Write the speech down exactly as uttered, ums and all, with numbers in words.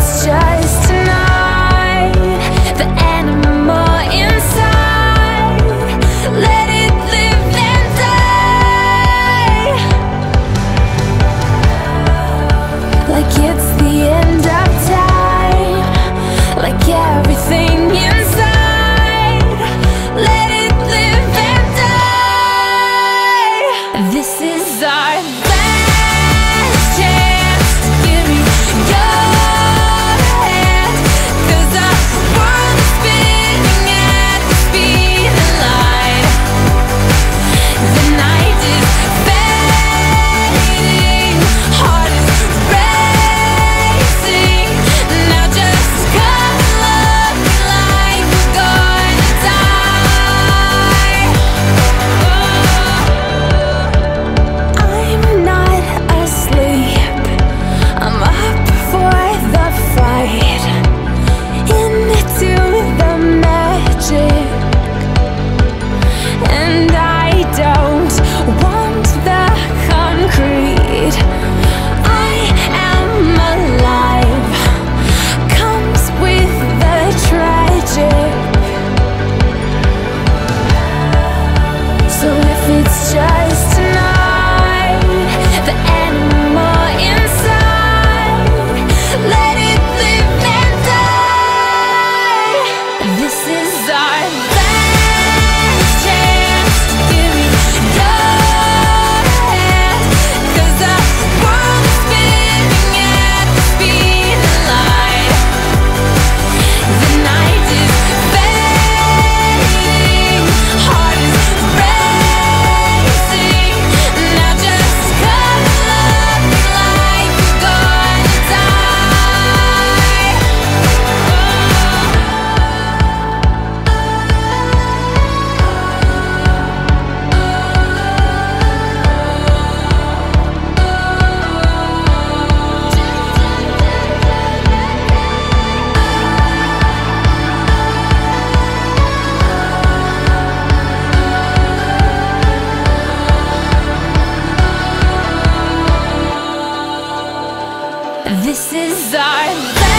it's just tonight, the animal inside, let it live and die, like it's the end of time, like everything inside, let it live and die. This is our last chance to give me your hand, 'cause our world is spinning at the speed of light. The night is fading, heart is racing. Now just come love me like we're gonna die. I'm not asleep, I'm up for the fight, into the magic, and I don't want the concrete. I am alive, comes with the tragic. So if it's just tonight, the animal inside, let it live and die. This is our last chance to give me your hand, 'cause our world is spinning at the speed of light. The night is fading, heart is racing. Now just come love me like we're gonna die. This is our